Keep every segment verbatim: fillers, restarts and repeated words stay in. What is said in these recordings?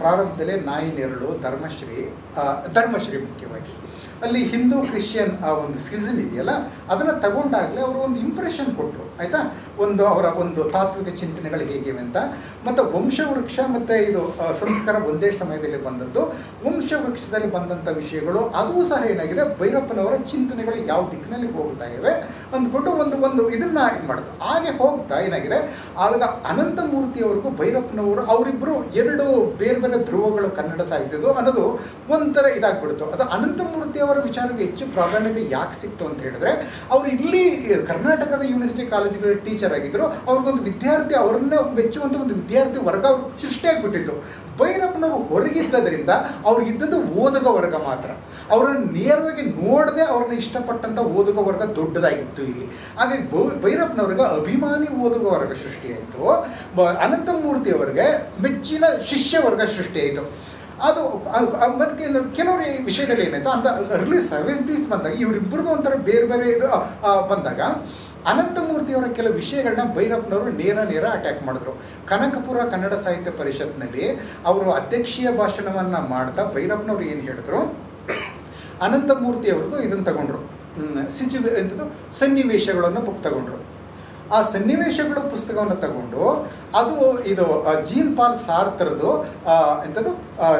ಪ್ರಾರಂಭದಲ್ಲೇ ನಾಯಿ ನೆರಳು, ಧರ್ಮಶ್ರೀ, ಧರ್ಮಶ್ರೀ ಮುಖ್ಯವಾಗಿ ಅಲ್ಲಿ ಹಿಂದೂ ಕ್ರಿಶ್ಚಿಯನ್ ಆ ಒಂದು ಸ್ಕಿಸಮ್ ಇದೆಯಲ್ಲ ಅದನ್ನು ತಗೊಂಡಾಗಲೇ ಅವರು ಒಂದು ಇಂಪ್ರೆಷನ್ ಕೊಟ್ಟರು ಆಯಿತಾ, ಒಂದು ಅವರ ಒಂದು ತಾತ್ವಿಕ ಚಿಂತನೆಗಳು ಹೇಗಿವೆ ಅಂತ. ಮತ್ತು ವಂಶವೃಕ್ಷ ಮತ್ತು ಇದು ಸಂಸ್ಕಾರ ಒಂದೇ ಸಮಯದಲ್ಲಿ ಬಂದದ್ದು. ವಂಶವೃಕ್ಷದಲ್ಲಿ ಬಂದಂಥ ವಿಷಯಗಳು ಅದೂ ಸಹ ಏನಾಗಿದೆ, ಭೈರಪ್ಪನವರ ಚಿಂತನೆಗಳು ಯಾವ ದಿಕ್ಕಿನಲ್ಲಿ ಹೋಗ್ತಾ ಇವೆ ಅಂದ್ಕೊಂಡು ಒಂದು ಒಂದು ಇದನ್ನು ಇದು ಮಾಡೋದು. ಹಾಗೆ ಹೋಗ್ತಾ ಏನಾಗಿದೆ, ಆಗ ಅನಂತಮೂರ್ತಿಯವರಿಗೂ ಭೈರಪ್ಪನವರು ಅವರಿಬ್ಬರು ಎರಡು ಬೇರೆ ಬೇರೆ ಧ್ರುವಗಳು ಕನ್ನಡ ಸಾಹಿತ್ಯದ್ದು ಅನ್ನೋದು ಒಂಥರ ಇದಾಗ್ಬಿಡ್ತು. ಅದು ಅನಂತಮೂರ್ತಿ ಅವರ ವಿಚಾರಕ್ಕೆ ಹೆಚ್ಚು ಪ್ರಾಧಾನ್ಯತೆ ಯಾಕೆ ಸಿಕ್ತು ಅಂತ ಹೇಳಿದ್ರೆ, ಅವರು ಇಲ್ಲಿ ಕರ್ನಾಟಕದ ಯೂನಿವರ್ಸಿಟಿ ಕಾಲೇಜುಗಳಲ್ಲಿ ಟೀಚರ್ ಆಗಿದ್ದರು. ಅವ್ರಿಗೊಂದು ವಿದ್ಯಾರ್ಥಿ ಅವರನ್ನೇ ಮೆಚ್ಚುವಂಥ ಒಂದು ವಿದ್ಯಾರ್ಥಿ ವರ್ಗ ಅವ್ರು ಸೃಷ್ಟಿಯಾಗಿಬಿಟ್ಟಿತ್ತು. ಭೈರಪ್ಪನವರು ಹೊರಗಿದ್ದರಿಂದ ಅವ್ರಿಗಿದ್ದದ್ದು ಓದುಗ ವರ್ಗ ಮಾತ್ರ. ಅವರನ್ನು ನೇರವಾಗಿ ನೋಡದೆ ಅವ್ರನ್ನ ಇಷ್ಟಪಟ್ಟಂಥ ಓದುಗ ವರ್ಗ ದೊಡ್ಡದಾಗಿತ್ತು ಇಲ್ಲಿ. ಹಾಗಾಗಿ ಭೈರಪ್ಪನವ್ರಿಗೆ ಅಭಿಮಾನಿ ಓದುಗ ವರ್ಗ ಸೃಷ್ಟಿಯಾಯಿತು, ಅನಂತಮೂರ್ತಿ ಅವರಿಗೆ ಮೆಚ್ಚಿನ ಶಿಷ್ಯ ವರ್ಗ ಸೃಷ್ಟಿಯಾಯಿತು. ಅದು ಮತ್ತು ಕೆಲವರು ಈ ವಿಷಯದಲ್ಲಿ ಏನಾಯಿತು ಅಂತ ಅರ್ಲಿ ಸೆವೆಂಟೀಸ್ ಬಂದಾಗ ಇವರಿಬ್ಬರದು ಒಂಥರ ಬೇರೆ ಬೇರೆ ಇದು ಬಂದಾಗ ಅನಂತಮೂರ್ತಿಯವರ ಕೆಲವು ವಿಷಯಗಳನ್ನ ಭೈರಪ್ಪನವರು ನೇರ ನೇರ ಅಟ್ಯಾಕ್ ಮಾಡಿದ್ರು. ಕನಕಪುರ ಕನ್ನಡ ಸಾಹಿತ್ಯ ಪರಿಷತ್ನಲ್ಲಿ ಅವರು ಅಧ್ಯಕ್ಷೀಯ ಭಾಷಣವನ್ನು ಮಾಡ್ತಾ ಭೈರಪ್ಪನವರು ಏನು ಹೇಳಿದ್ರು, ಅನಂತಮೂರ್ತಿಯವ್ರದ್ದು ಇದನ್ನು ತಗೊಂಡ್ರು, ಸಿಚುವೇ ಎಂಥದ್ದು ಸನ್ನಿವೇಶಗಳನ್ನು ಬುಕ್ ತಗೊಂಡ್ರು. ಆ ಸನ್ನಿವೇಶಗಳು ಪುಸ್ತಕವನ್ನು ತಗೊಂಡು ಅದು ಇದು ಜೀನ್ ಪಾಲ್ ಸಾರ್ತರದು ಎಂಥದ್ದು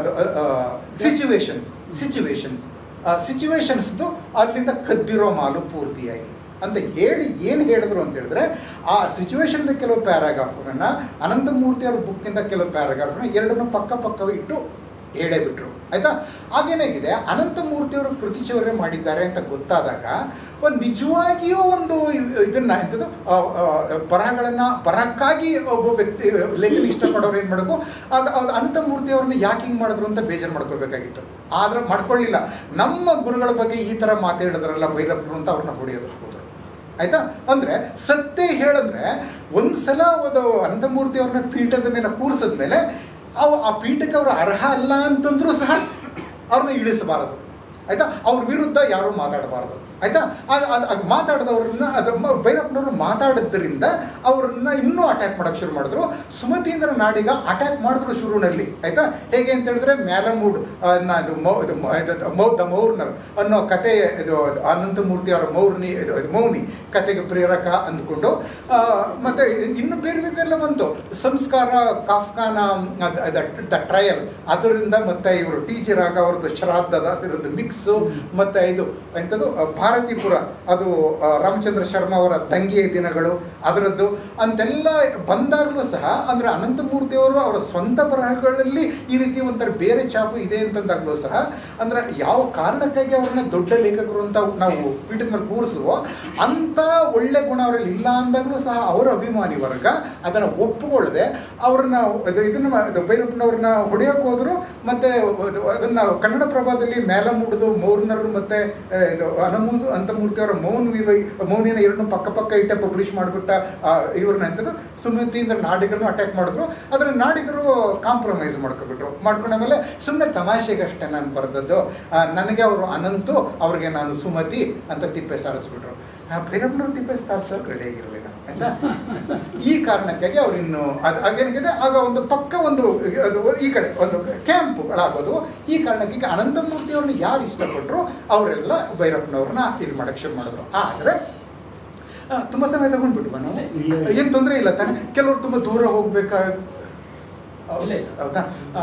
ಸಿಚುವೇಶನ್ಸ್ ಸಿಚುವೇಶನ್ಸ್ ಸಿಚುವೇಶನ್ಸ್ದು ಅಲ್ಲಿಂದ ಕದ್ದಿರೋ ಮಾಲು ಪೂರ್ತಿಯಾಗಿ ಅಂತ ಹೇಳಿ ಏನು ಹೇಳಿದ್ರು ಅಂತ ಹೇಳಿದ್ರೆ, ಆ ಸಿಚುವೇಶನ್ದ ಕೆಲವು ಪ್ಯಾರಾಗ್ರಾಫ್ಗಳನ್ನು ಅನಂತಮೂರ್ತಿಯವ್ರ ಬುಕ್ಕಿಂದ ಕೆಲವು ಪ್ಯಾರಾಗ್ರಾಫ್ನ ಎರಡನ್ನು ಪಕ್ಕ ಪಕ್ಕ ಇಟ್ಟು ಹೇಳೇ ಬಿಟ್ರು ಆಯಿತಾ. ಆಗೇನಾಗಿದೆ, ಅನಂತಮೂರ್ತಿಯವರು ಕೃತಿಚೌರ್ಯ ಮಾಡಿದ್ದಾರೆ ಅಂತ ಗೊತ್ತಾದಾಗ ಒಂದು ನಿಜವಾಗಿಯೂ ಒಂದು ಇದನ್ನು ಎಂಥದ್ದು ಬರಹಗಳನ್ನು ಬರಹಕ್ಕಾಗಿ ಒಬ್ಬ ವ್ಯಕ್ತಿ ಲೇಖನ ಇಷ್ಟಪಡೋರು ಏನು ಮಾಡಬೇಕು, ಆಗ ಅನಂತಮೂರ್ತಿಯವ್ರನ್ನ ಯಾಕೆ ಹಿಂಗೆ ಮಾಡಿದ್ರು ಅಂತ ಬೇಜಾರು ಮಾಡ್ಕೋಬೇಕಾಗಿತ್ತು. ಆದರೆ ಮಾಡ್ಕೊಳ್ಳಿಲ್ಲ. ನಮ್ಮ ಗುರುಗಳ ಬಗ್ಗೆ ಈ ಥರ ಮಾತಾಡಿದ್ರಲ್ಲ ಭೈರಪ್ಪರು ಅಂತ ಅವ್ರನ್ನ ಹೊಡೆಯೋದು ಹೋದರು ಆಯಿತಾ. ಅಂದರೆ ಸತ್ಯ ಹೇಳಂದ್ರೆ ಒಂದು ಸಲ ಒಂದು ಅನಂತಮೂರ್ತಿ ಅವ್ರನ್ನ ಪೀಠದ ಮೇಲೆ ಕೂರಿಸಿದ ಮೇಲೆ ಅವು ಆ ಪೀಠಕ್ಕೆ ಅವರು ಅರ್ಹ ಅಲ್ಲ ಅಂತಂದ್ರೂ ಸಹ ಅವ್ರನ್ನ ಇಳಿಸಬಾರದು ಆಯಿತಾ. ಅವ್ರ ವಿರುದ್ಧ ಯಾರೂ ಮಾತಾಡಬಾರ್ದು ಆಯಿತಾ. ಆಗ ಮಾತಾಡಿದವ್ರನ್ನ ಅದು ಭೈರಪ್ಪನವರು ಮಾತಾಡಿದ್ರಿಂದ ಅವ್ರನ್ನ ಇನ್ನೂ ಅಟ್ಯಾಕ್ ಮಾಡೋಕ್ಕೆ ಶುರು ಮಾಡಿದ್ರು. ಸುಮತೀಂದ್ರ ನಾಡಿಗ ಅಟ್ಯಾಕ್ ಮಾಡಿದ್ರು ಶುರುನಲ್ಲಿ ಆಯಿತಾ. ಹೇಗೆ ಅಂತ ಹೇಳಿದ್ರೆ, ಮ್ಯಾಲಮೂಡ್ ಇದು ಮೌ ಇದು ಮೌ ದ ಮೌರ್ನರ್ ಅನ್ನೋ ಕತೆ, ಇದು ಅನಂತಮೂರ್ತಿ ಅವರ ಮೌರ್ನಿ ಇದು ಮೌನಿ ಕತೆಗೆ ಪ್ರೇರಕ ಅಂದ್ಕೊಂಡು, ಮತ್ತು ಇನ್ನು ಬೇರೆ ಬೇರೆಲ್ಲ ಬಂತು. ಸಂಸ್ಕಾರ, ಕಾಫ್ಕಾನ ದ ಟ್ರಯಲ್ ಅದರಿಂದ, ಮತ್ತು ಇವರು ಟಿ ಜಿ ರಾಗ ಅವ್ರದ್ದು ಶ್ರಾದ್ದದ ಅದರದ್ದು ಮಿಕ್ಸು, ಮತ್ತು ಇದು ಎಂಥದ್ದು ಭಾರತೀಪುರ ಅದು ರಾಮಚಂದ್ರ ಶರ್ಮಾ ಅವರ ದಂಗೆಯ ದಿನಗಳು ಅದರದ್ದು ಅಂತೆಲ್ಲ ಬಂದಾಗಲೂ ಸಹ, ಅಂದರೆ ಅನಂತಮೂರ್ತಿಯವರು ಅವರ ಸ್ವಂತ ಬರಹಗಳಲ್ಲಿ ಈ ರೀತಿ ಒಂಥರ ಬೇರೆ ಛಾಪು ಇದೆ ಅಂತಂದಾಗಲೂ ಸಹ, ಅಂದರೆ ಯಾವ ಕಾರಣಕ್ಕಾಗಿ ಅವ್ರನ್ನ ದೊಡ್ಡ ಲೇಖಕರು ಅಂತ ನಾವು ಪೀಠದ ಮೇಲೆ ಕೂರಿಸುವೋ ಅಂಥ ಒಳ್ಳೆ ಗುಣ ಅವರಲ್ಲಿ ಇಲ್ಲ ಅಂದಾಗಲೂ ಸಹ ಅವರ ಅಭಿಮಾನಿ ವರ್ಗ ಅದನ್ನು ಒಪ್ಪುಕೊಳ್ಳದೆ ಅವ್ರನ್ನ ಇದನ್ನು ಭೈರಪ್ಪನವ್ರನ್ನ ಹೊಡೆಯೋಕೆ ಹೋದರು. ಮತ್ತು ಅದನ್ನು ಕನ್ನಡ ಪ್ರಭಾದಲ್ಲಿ ಮ್ಯಾಲಮೂಡ್ದು ಮೌರ್ನರು ಮತ್ತು ಇದು ಅನಮೂ ಅಂತಮೂರ್ತಿಯವರ ಮೌನ ಮೌನಿನ ಎರಡನ್ನೂ ಪಕ್ಕ ಪಕ್ಕ ಇಟ್ಟ ಪಬ್ಲಿಷ್ ಮಾಡಿಬಿಟ್ಟ ಇವ್ರನ್ನ ಎಂಥದ್ದು ಸುಮತೀಂದ್ರ ನಾಡಿಗರನ್ನು ಅಟ್ಯಾಕ್ ಮಾಡಿದ್ರು. ಅದರ ನಾಡಿಗರು ಕಾಂಪ್ರಮೈಸ್ ಮಾಡ್ಕೊಬಿಟ್ರು. ಮಾಡ್ಕೊಂಡಾಮೇಲೆ ಸುಮ್ಮನೆ ತಮಾಷೆಗಷ್ಟೇ ನಾನು ಬರೆದದ್ದು, ನನಗೆ ಅವರು ಅನಂತು, ಅವ್ರಿಗೆ ನಾನು ಸುಮತಿ ಅಂತ ತಿಪ್ಪೆ ಸಾರಿಸ್ಬಿಟ್ರು. ಭೈರಪ್ಪನವ್ರು ತಿಪ್ಪೆ ಸಾರಿಸೋಕೆ ರೆಡಿಯಾಗಿರಲಿಲ್ಲ ಆಯಿತಾ. ಈ ಕಾರಣಕ್ಕಾಗಿ ಅವ್ರು ಇನ್ನು ಅದು ಆಗೇನಿದೆ ಆಗ ಒಂದು ಪಕ್ಕ ಒಂದು ಈ ಕಡೆ ಒಂದು ಕ್ಯಾಂಪ್ಗಳಾಗೋದು. ಈ ಕಾರಣಕ್ಕಾಗಿ ಅನಂತಮೂರ್ತಿಯವ್ರನ್ನ ಯಾರು ಇಷ್ಟಪಟ್ಟರು ಅವರೆಲ್ಲ ಭೈರಪ್ಪನವ್ರನ್ನ ಇದು ಮಾಡೋಕ್ಕೆ ಶುರು ಮಾಡಿದ್ರು. ಆದರೆ ತುಂಬ ಸಮಯ ತಗೊಂಡ್ಬಿಟ್ಟು ನಾವು ಏನು ತೊಂದರೆ ಇಲ್ಲ ತಾನೆ. ಕೆಲವರು ತುಂಬ ದೂರ ಹೋಗ್ಬೇಕಾ ಹೌದಾ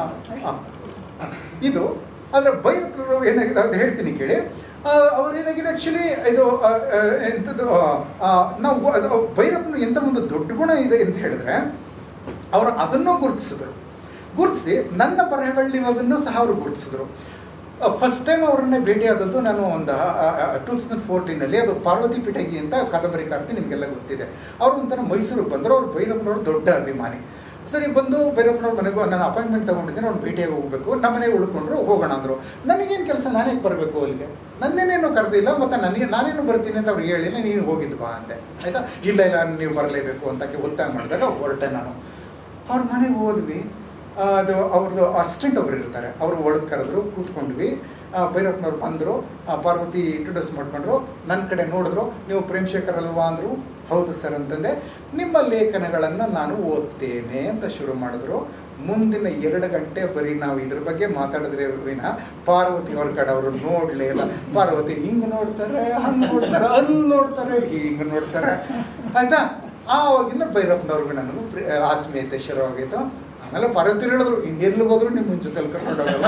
ಇದು. ಆದರೆ ಭೈರಪ್ಪನವರು ಏನಾಗಿದೆ ಅದು ಹೇಳ್ತೀನಿ ಕೇಳಿ. ಅವ್ರೇನಾಗಿದೆ ಆ್ಯಕ್ಚುಲಿ ಇದು ಎಂಥದ್ದು ನಾವು ಅದು ಭೈರಪ್ಪನ ಎಂಥ ಒಂದು ದೊಡ್ಡ ಗುಣ ಇದೆ ಅಂತ ಹೇಳಿದ್ರೆ, ಅವರು ಅದನ್ನೂ ಗುರುತಿಸಿದ್ರು. ಗುರುತಿಸಿ ನನ್ನ ಬರಹಗಳಲ್ಲಿರೋದನ್ನು ಸಹ ಅವರು ಗುರುತಿಸಿದ್ರು. ಫಸ್ಟ್ ಟೈಮ್ ಅವ್ರನ್ನೇ ಭೇಟಿಯಾದದ್ದು ನಾನು ಒಂದು ಟೂ ತೌಸಂಡ್ ಫೋರ್ಟೀನಲ್ಲಿ. ಅದು ಪಾರ್ವತಿ ಪಿಟಗಿ ಅಂತ ಕಾದಂಬರಿಕಾರ್ತಿ, ನಿಮಗೆಲ್ಲ ಗೊತ್ತಿದೆ. ಅವರು ಒಂಥರ ಮೈಸೂರಿಗೆ ಬಂದರು. ಅವರು ಭೈರಪ್ಪನವರು ದೊಡ್ಡ ಅಭಿಮಾನಿ. ಸರಿ ಬಂದು ಭೈರಪ್ಪನವ್ರ ಮನೆಗೂ ನಾನು ಅಪಾಯಿಂಟ್ಮೆಂಟ್ ತೊಗೊಂಡಿದ್ದೀನಿ, ಅವ್ನು ಭೇಟಿಯಾಗಿ ಹೋಗಬೇಕು. ನಮ್ಮ ಮನೆಗೆ ಉಳ್ಕೊಂಡ್ರು, ಹೋಗೋಣ ಅಂದರು. ನನಗೇನು ಕೆಲಸ, ನಾನೇನು ಬರಬೇಕು ಅಲ್ಲಿಗೆ, ನನ್ನೇನೇನು ಕರೆದಿಲ್ಲ, ಮತ್ತು ನನಗೆ ನಾನೇನು ಬರ್ತೀನಿ ಅಂತ ಅವ್ರಿಗೆ ಹೇಳಿಲ್ಲ. ನೀನು ಹೋಗಿದ್ದು ಬಾ ಅಂತೆ ಆಯಿತಾ. ಇಲ್ಲ ಇಲ್ಲ ನೀವು ಬರಲೇಬೇಕು ಅಂತಕ್ಕೆ ಒತ್ತಾಯ ಮಾಡಿದಾಗ ಹೊರಟೆ ನಾನು. ಅವ್ರ ಮನೆಗೆ ಹೋದ್ವಿ. ಅದು ಅವ್ರದ್ದು ಅಸಿಸ್ಟೆಂಟ್ ಒಬ್ರು ಇರ್ತಾರೆ, ಅವರು ಒಳಗೆ ಕರೆದ್ರು, ಕೂತ್ಕೊಂಡ್ವಿ. ಭೈರಪ್ಪನವ್ರು ಬಂದರು, ಪಾರ್ವತಿ ಇಂಟ್ರೊಡ್ಯೂಸ್ ಮಾಡಿಕೊಂಡ್ರು. ನನ್ನ ಕಡೆ ನೋಡಿದ್ರು. ನೀವು ಪ್ರೇಮ್ ಶೇಖರ್ ಅಲ್ವಾ ಅಂದರು. ಹೌದು ಸರ್ ಅಂತಂದೆ. ನಿಮ್ಮ ಲೇಖನಗಳನ್ನು ನಾನು ಓದ್ತೇನೆ ಅಂತ ಶುರು ಮಾಡಿದ್ರು. ಮುಂದಿನ ಎರಡು ಗಂಟೆ ಬರೀ ನಾವು ಇದ್ರ ಬಗ್ಗೆ ಮಾತಾಡಿದ್ರೆ ವಿನ ಪಾರ್ವತಿ ಅವ್ರ ಕಡೆ ಅವರು ನೋಡಲೇ ಇಲ್ಲ. ಪಾರ್ವತಿ ಹಿಂಗೆ ನೋಡ್ತಾರೆ, ಹಂಗೆ ನೋಡ್ತಾರೆ, ಅಲ್ಲಿ ನೋಡ್ತಾರೆ, ಹಿಂಗೆ ನೋಡ್ತಾರೆ. ಆಯ್ತಾ? ಆವಾಗಿಂದ ಭೈರಪ್ಪನವ್ರಿಗೂ ನನಗೂ ಪ್ರಿ ಆತ್ಮೀಯತೆ ಶುರುವಾಗೈತು. ಆಮೇಲೆ ಪಾರ್ವತಿ ಹೇಳಿದ್ರು, ಇನ್ನೆಲ್ಲಿಗೆ ಹೋದ್ರು ನಿಮ್ಮ ಜೊತೆಲಿ ಕರ್ಕೊಂಡೋಗಲ್ಲ.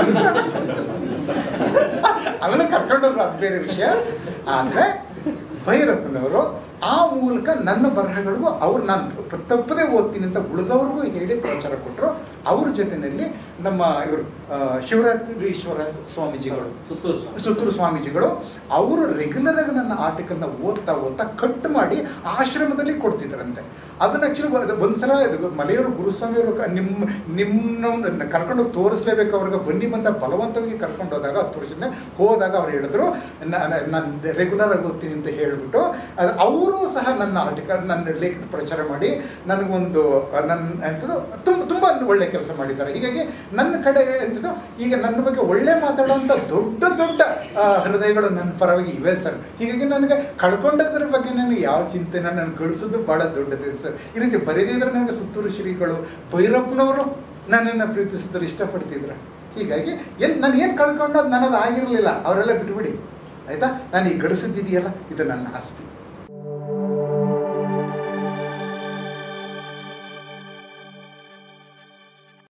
ಆಮೇಲೆ ಕರ್ಕೊಂಡೋದ್ರು, ಅದು ಬೇರೆ ವಿಷಯ. ಆದರೆ ಭೈರಪ್ಪನವರು ಆ ಮೂಲಕ ನನ್ನ ಬರಹಗಳಿಗೂ ಅವ್ರು ನಾನು ತಪ್ಪದೇ ಓದ್ತೀನಿ ಅಂತ ಉಳಿದವ್ರಿಗೂ ಹೇಳಿ ಪ್ರಚಾರ ಕೊಟ್ಟರು. ಅವ್ರ ಜೊತೆಯಲ್ಲಿ ನಮ್ಮ ಇವರು ಶಿವರಾತ್ರೀಶ್ವರ ಸ್ವಾಮೀಜಿಗಳು, ಸುತ್ತೂರು ಸುತ್ತೂರು ಸ್ವಾಮೀಜಿಗಳು, ಅವರು ರೆಗ್ಯುಲರ್ ಆಗಿ ನನ್ನ ಆರ್ಟಿಕಲ್ನ ಓದ್ತಾ ಓದ್ತಾ ಕಟ್ ಮಾಡಿ ಆಶ್ರಮದಲ್ಲಿ ಕೊಡ್ತಿದ್ರಂತೆ. ಅದನ್ನ ಆ್ಯಕ್ಚುಲಿ ಒಂದ್ಸಲ ಮಲೆಯವರು ಗುರುಸ್ವಾಮಿಯವರು ನಿಮ್ಮ ನಿಮ್ಮನ್ನ ಕರ್ಕೊಂಡೋಗಿ ತೋರಿಸ್ಲೇಬೇಕು, ಅವ್ರಿಗೆ ಬನ್ನಿ ಬಂತ ಬಲವಂತವಾಗಿ ಕರ್ಕೊಂಡು ಹೋದಾಗ ಹತ್ತು ವರ್ಷದಿಂದ ಹೋದಾಗ ಅವ್ರು ಹೇಳಿದ್ರು ನಾನು ರೆಗ್ಯುಲರ್ ಆಗಿ ಓದ್ತೀನಿ ಅಂತ ಹೇಳಿಬಿಟ್ಟು ಅದು ಅವರು ಸಹ ನನ್ನ ಆರ್ಟಿಕಲ್ ನನ್ನ ಲೇಖನ ಪ್ರಚಾರ ಮಾಡಿ ನನಗೊಂದು ನನ್ನ ಎಂಥದ್ದು ತುಂಬ ತುಂಬ ಒಳ್ಳೆ ಕೆಲಸ ಮಾಡಿದ್ದಾರೆ. ಹೀಗಾಗಿ ನನ್ನ ಕಡೆ ಎಂಥದ್ದು ಈಗ ನನ್ನ ಬಗ್ಗೆ ಒಳ್ಳೆ ಮಾತಾಡುವಂಥ ದೊಡ್ಡ ದೊಡ್ಡ ಹೃದಯಗಳು ನನ್ನ ಪರವಾಗಿ ಇವೆ ಸರ್. ಹೀಗಾಗಿ ನನಗೆ ಕಳ್ಕೊಂಡದ್ರ ಬಗ್ಗೆ ನನಗೆ ಯಾವ ಚಿಂತೆ, ನನ್ನ ಗಳಿಸೋದು ಭಾಳ ದೊಡ್ಡದಿದೆ ಸರ್. ಈ ರೀತಿ ಬರೆದಿದ್ರೆ ನನಗೆ ಸುತ್ತೂರು ಶ್ರೀಗಳು, ಭೈರಪ್ಪನವರು ನನ್ನನ್ನು ಪ್ರೀತಿಸಿದ್ರು, ಇಷ್ಟಪಡ್ತಿದ್ರು. ಹೀಗಾಗಿ ಎಲ್ಲಿ ನಾನು ಏನು ಕಳ್ಕೊಂಡದ್ದು ನನ್ನದು ಆಗಿರಲಿಲ್ಲ, ಅವರೆಲ್ಲ ಬಿಟ್ಬಿಡಿ ಆಯಿತಾ. ನಾನು ಈ ಗಳಿಸಿದ್ದಿದೆಯಲ್ಲ ಇದು ನನ್ನ ಆಸ್ತಿ.